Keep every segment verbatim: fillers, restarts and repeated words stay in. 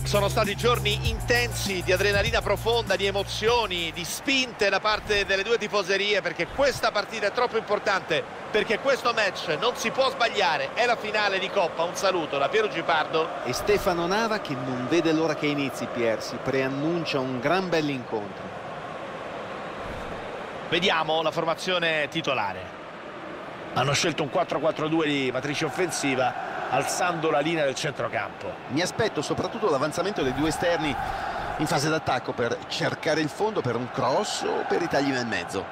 Sono stati giorni intensi di adrenalina profonda, di emozioni, di spinte da parte delle due tifoserie, perché questa partita è troppo importante, perché questo match non si può sbagliare, è la finale di Coppa. Un saluto da Piero Gipardo e Stefano Nava, che non vede l'ora che inizi, Pier, si preannuncia un gran bell'incontro. Vediamo la formazione titolare. Hanno scelto un quattro quattro due di matrice offensiva, alzando la linea del centrocampo. Mi aspetto soprattutto l'avanzamento dei due esterni in fase d'attacco per cercare il fondo per un cross o per i tagli nel mezzo.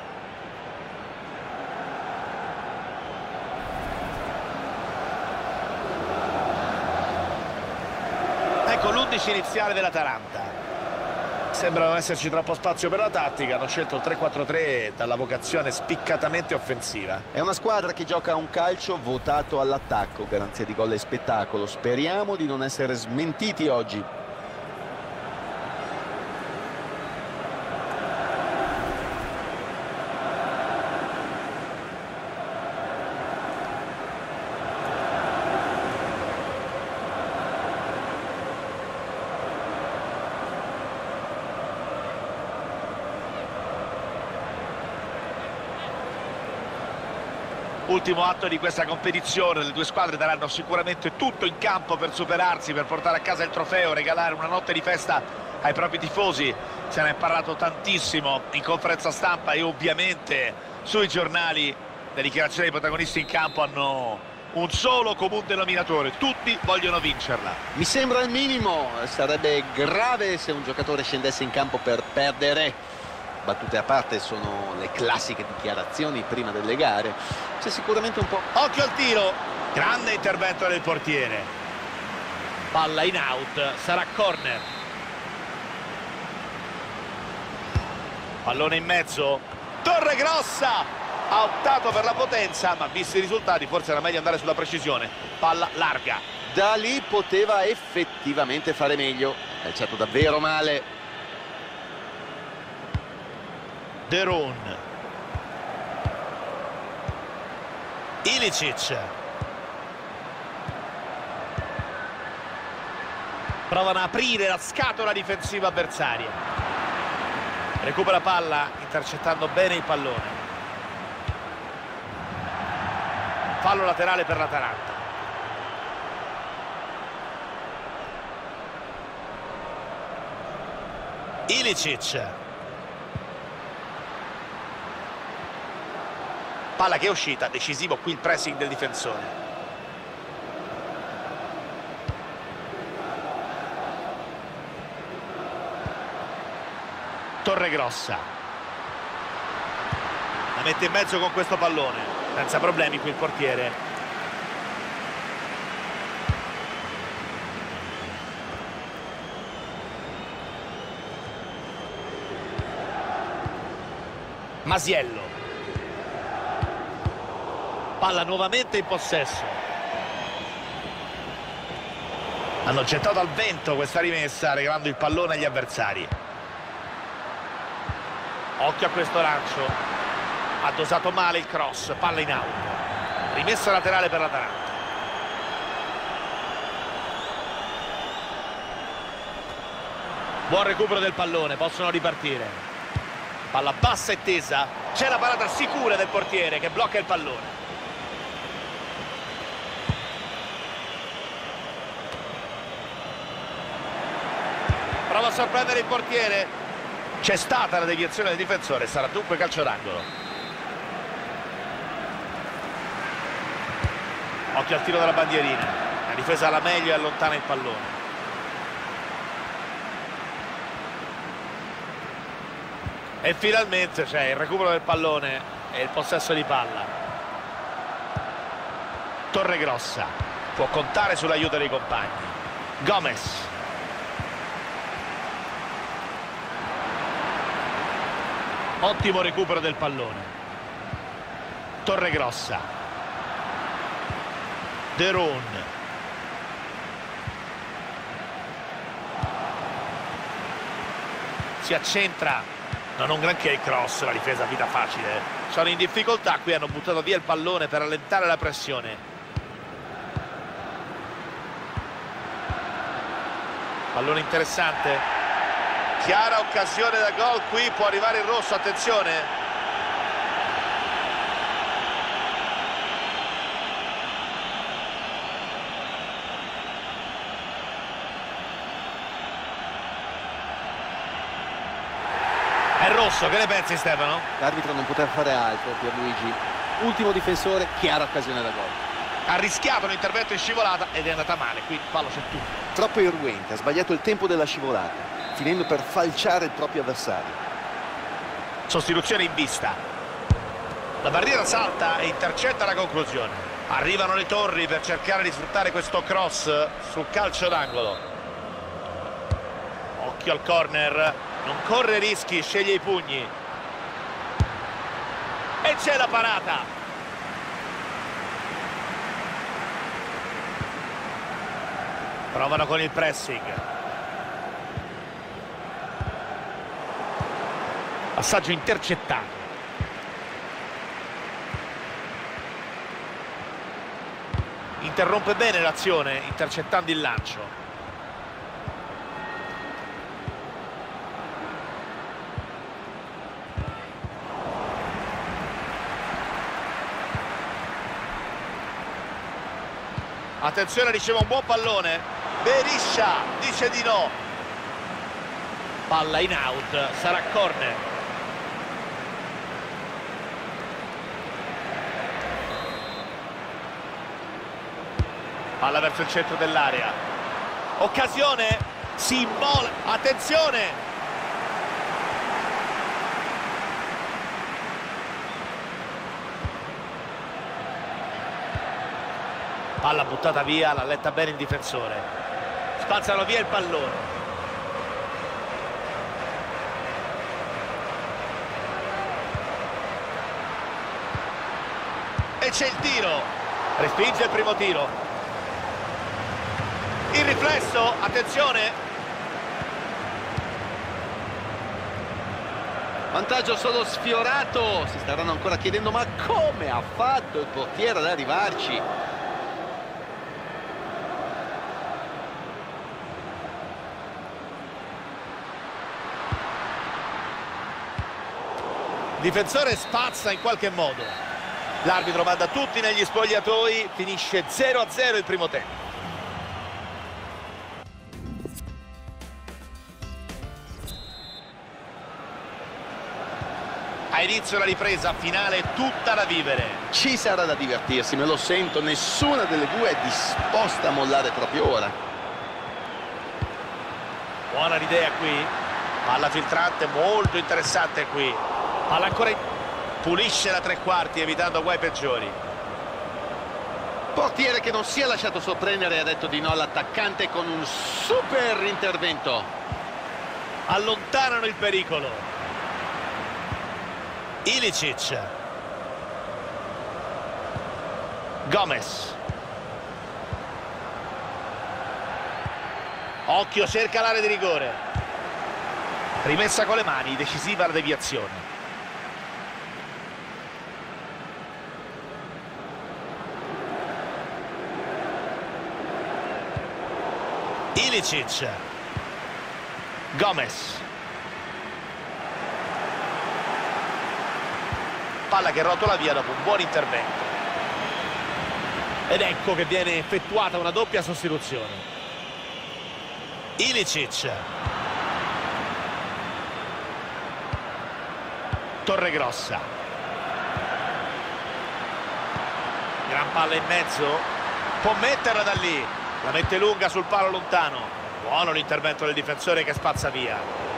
Ecco l'undici iniziale dell'Atalanta. Sembra non esserci troppo spazio per la tattica, hanno scelto il tre quattro tre dalla vocazione spiccatamente offensiva. È una squadra che gioca un calcio votato all'attacco, garanzia di gol e spettacolo. Speriamo di non essere smentiti oggi. Ultimo atto di questa competizione, le due squadre daranno sicuramente tutto in campo per superarsi, per portare a casa il trofeo, regalare una notte di festa ai propri tifosi. Se ne è parlato tantissimo in conferenza stampa e ovviamente sui giornali. Le dichiarazioni dei protagonisti in campo hanno un solo comune denominatore: tutti vogliono vincerla. Mi sembra il minimo, sarebbe grave se un giocatore scendesse in campo per perdere. Battute a parte, sono le classiche dichiarazioni prima delle gare. C'è sicuramente un po'... Occhio al tiro, grande intervento del portiere. Palla in out, sarà corner. Pallone in mezzo, Torregrossa ha optato per la potenza, ma visti i risultati forse era meglio andare sulla precisione. Palla larga. Da lì poteva effettivamente fare meglio, è calciato davvero male. De Roon, Ilicic, provano a aprire la scatola difensiva avversaria, recupera palla intercettando bene il pallone, fallo laterale per l'Atalanta. Ilicic, palla che è uscita, decisivo qui il pressing del difensore. Torregrossa la mette in mezzo con questo pallone, senza problemi qui il portiere. Masiello, palla nuovamente in possesso. Hanno gettato al vento questa rimessa, regalando il pallone agli avversari. Occhio a questo lancio, ha dosato male il cross, palla in out, rimessa laterale per l'Atalanta. Buon recupero del pallone, possono ripartire. Palla bassa e tesa, c'è la parata sicura del portiere che blocca il pallone. Prova a sorprendere il portiere, c'è stata la deviazione del difensore, sarà dunque calcio d'angolo. Occhio al tiro della bandierina, la difesa alla meglio e allontana il pallone. E finalmente c'è il recupero del pallone e il possesso di palla. Torregrossa può contare sull'aiuto dei compagni. Gomez, ottimo recupero del pallone. Torregrossa, De Roon, si accentra, non un granché il cross, la difesa vita facile. Sono in difficoltà, qui hanno buttato via il pallone per allentare la pressione. Pallone interessante, chiara occasione da gol, qui può arrivare il rosso, attenzione. È rosso, che ne pensi Stefano? L'arbitro non poteva fare altro, Pierluigi. Ultimo difensore, chiara occasione da gol. Ha rischiato l'intervento in scivolata ed è andata male, qui il fallo c'è tutto. Troppo irruente, ha sbagliato il tempo della scivolata, finendo per falciare il proprio avversario. Sostituzione in vista. La barriera salta e intercetta la conclusione. Arrivano le torri per cercare di sfruttare questo cross sul calcio d'angolo. Occhio al corner, non corre rischi, sceglie i pugni. E c'è la parata. Provano con il pressing. Passaggio intercettato. Interrompe bene l'azione, intercettando il lancio. Attenzione, riceve un buon pallone. Beriscia dice di no. Palla in out, sarà corner. Palla verso il centro dell'area. Occasione, si immola, attenzione. Palla buttata via, l'ha letta bene il difensore. Spazzano via il pallone. E c'è il tiro. Respinge il primo tiro. Il riflesso, attenzione. Vantaggio solo sfiorato. Si staranno ancora chiedendo ma come ha fatto il portiere ad arrivarci? Il difensore spazza in qualche modo. L'arbitro manda tutti negli spogliatoi. Finisce zero a zero il primo tempo. A inizio la ripresa, finale tutta da vivere. Ci sarà da divertirsi, me lo sento. Nessuna delle due è disposta a mollare proprio ora. Buona l'idea qui. Palla filtrante, molto interessante qui. Palla ancora in... Pulisce la tre quarti evitando guai peggiori. Portiere che non si è lasciato sorprendere e ha detto di no all'attaccante con un super intervento. Allontanano il pericolo. Ilicic. Gomez. Occhio, cerca l'area di rigore. Rimessa con le mani, decisiva la deviazione. Ilicic. Gomez. Palla che rotola via dopo un buon intervento. Ed ecco che viene effettuata una doppia sostituzione. Ilicic. Torregrossa. Gran palla in mezzo. Può metterla da lì. La mette lunga sul palo lontano. Buono l'intervento del difensore che spazza via.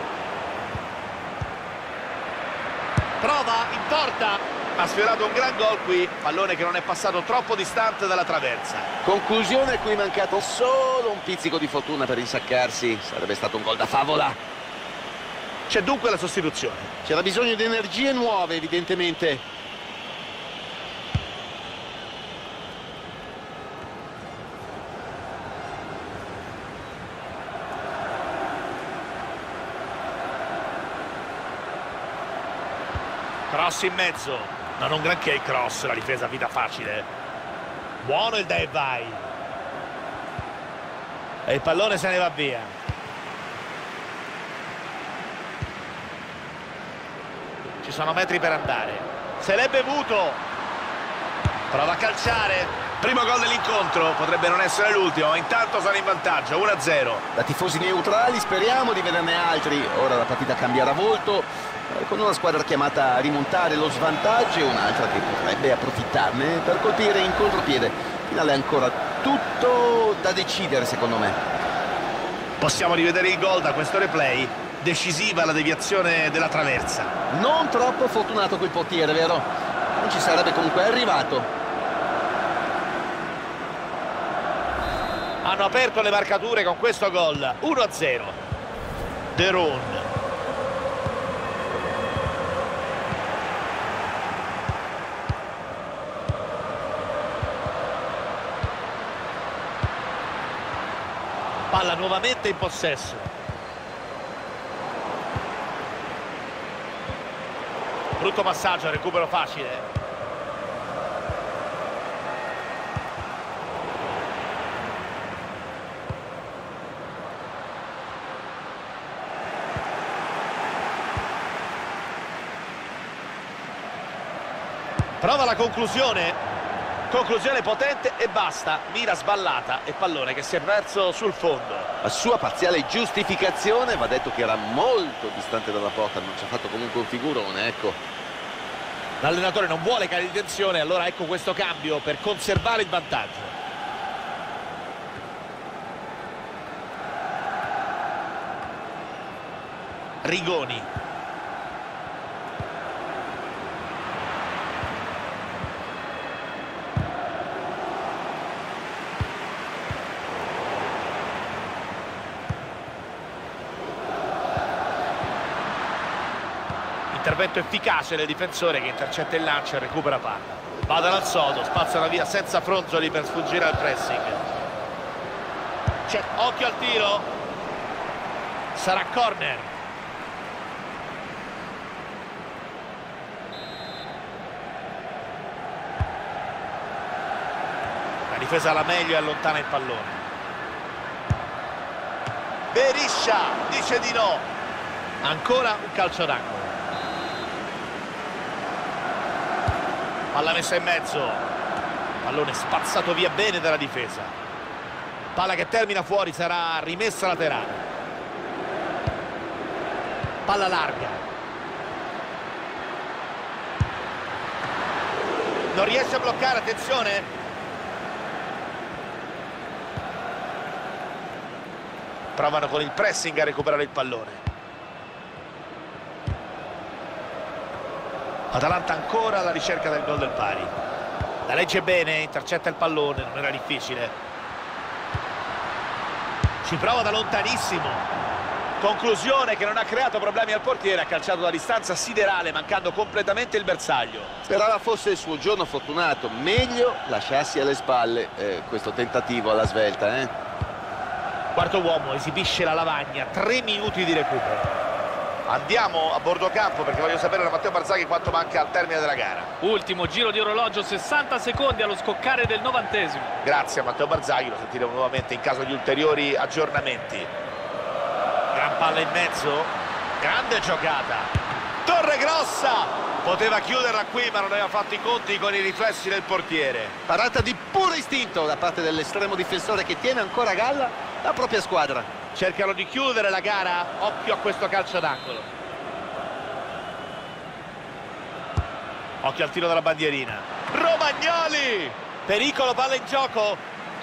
Prova in porta. Ha sfiorato un gran gol qui. Pallone che non è passato troppo distante dalla traversa. Conclusione, qui è mancato solo un pizzico di fortuna per insaccarsi. Sarebbe stato un gol da favola. C'è dunque la sostituzione. C'era bisogno di energie nuove, evidentemente. Cross in mezzo. Ma non granché il cross, la difesa vita facile. Buono il dai vai. E il pallone se ne va via. Ci sono metri per andare. Se l'è bevuto. Prova a calciare. Primo gol dell'incontro, potrebbe non essere l'ultimo, ma intanto sono in vantaggio, uno a zero. Da tifosi neutrali speriamo di vederne altri. Ora la partita cambierà volto, eh, con una squadra chiamata a rimontare lo svantaggio e un'altra che potrebbe approfittarne per colpire in contropiede. Finale ancora tutto da decidere, secondo me. Possiamo rivedere il gol da questo replay. Decisiva la deviazione della traversa. Non troppo fortunato quel portiere, vero? Non ci sarebbe comunque arrivato. Hanno aperto le marcature con questo gol, uno a zero. De Roon. Palla nuovamente in possesso. Brutto passaggio, recupero facile. Prova la conclusione, conclusione potente e basta, mira sballata e pallone che si è perso sul fondo. La sua parziale giustificazione, va detto che era molto distante dalla porta, non ci ha fatto comunque un figurone, ecco. L'allenatore non vuole cali di tensione, allora ecco questo cambio per conservare il vantaggio. Rigoni. Intervento efficace del difensore che intercetta il lancio e recupera palla. Vada al sodo, spazzano via senza fronzoli per sfuggire al pressing. C'è occhio al tiro. Sarà corner. La difesa alla meglio e allontana il pallone. Beriscia dice di no. Ancora un calcio d'angolo. Palla messa in mezzo, pallone spazzato via bene dalla difesa. Palla che termina fuori, sarà rimessa laterale. Palla larga. Non riesce a bloccare, attenzione. Provano con il pressing a recuperare il pallone. Atalanta ancora alla ricerca del gol del pari. La legge bene, intercetta il pallone, non era difficile. Ci prova da lontanissimo. Conclusione che non ha creato problemi al portiere, ha calciato da distanza siderale, mancando completamente il bersaglio. Sperava fosse il suo giorno fortunato, meglio lasciarsi alle spalle eh, questo tentativo alla svelta. Eh? Quarto uomo, esibisce la lavagna, tre minuti di recupero. Andiamo a bordo campo perché voglio sapere da Matteo Barzagli quanto manca al termine della gara. Ultimo giro di orologio, sessanta secondi allo scoccare del novantesimo. Grazie a Matteo Barzagli, lo sentiremo nuovamente in caso di ulteriori aggiornamenti. Gran palla in mezzo, grande giocata. Torregrossa! Poteva chiuderla qui ma non aveva fatto i conti con i riflessi del portiere. Parata di puro istinto da parte dell'estremo difensore che tiene ancora a galla la propria squadra. Cercano di chiudere la gara, occhio a questo calcio d'angolo. Occhio al tiro della bandierina. Romagnoli! Pericolo, palla in gioco.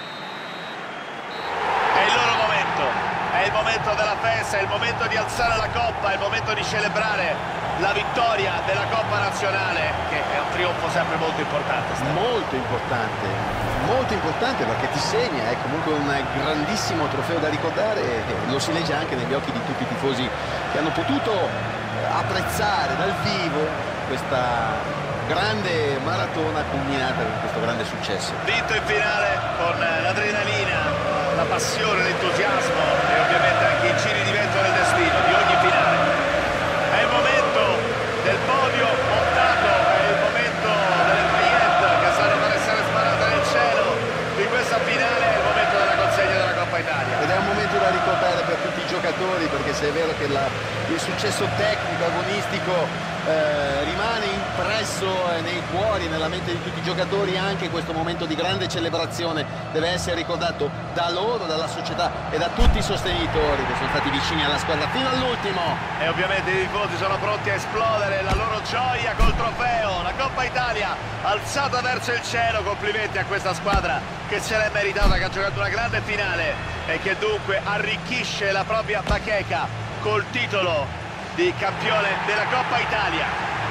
È il loro momento, è il momento della festa, è il momento di alzare la coppa, è il momento di celebrare la vittoria della Coppa Nazionale, che è un trionfo sempre molto importante. Stefano. Molto importante, molto importante perché ti segna, è comunque un grandissimo trofeo da ricordare e lo si legge anche negli occhi di tutti i tifosi che hanno potuto apprezzare dal vivo questa grande maratona culminata con questo grande successo. Vinto in finale con l'adrenalina, la passione, l'entusiasmo e ovviamente anche i giri di vento del destino di ogni finale. È il momento del podio montato, è il momento delle paillette che stanno per essere sparate nel cielo di questa finale, è il momento della consegna della Coppa Italia. Ed è un momento da ricordare per tutti i giocatori, perché se è vero che la il successo tecnico, agonistico eh, rimane impresso nei cuori, nella mente di tutti i giocatori. Anche questo momento di grande celebrazione deve essere ricordato da loro, dalla società e da tutti i sostenitori che sono stati vicini alla squadra fino all'ultimo. E ovviamente i tifosi sono pronti a esplodere la loro gioia col trofeo, la Coppa Italia alzata verso il cielo. Complimenti a questa squadra che se l'è meritata, che ha giocato una grande finale e che dunque arricchisce la propria bacheca col titolo di campione della Coppa Italia.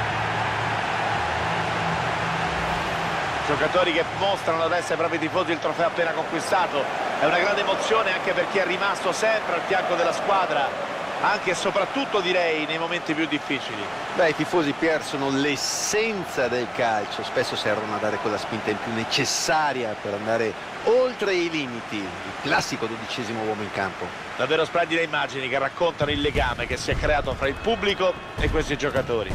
Giocatori che mostrano adesso ai propri tifosi il trofeo appena conquistato. È una grande emozione anche per chi è rimasto sempre al fianco della squadra, anche e soprattutto direi nei momenti più difficili. Beh, i tifosi, Pier, sono l'essenza del calcio, spesso servono a dare quella spinta in più necessaria per andare oltre i limiti. Il classico dodicesimo uomo in campo. Davvero splendide immagini che raccontano il legame che si è creato fra il pubblico e questi giocatori.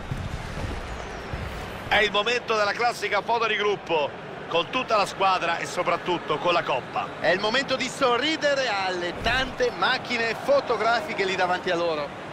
È il momento della classica foto di gruppo con tutta la squadra e soprattutto con la Coppa. È il momento di sorridere alle tante macchine fotografiche lì davanti a loro.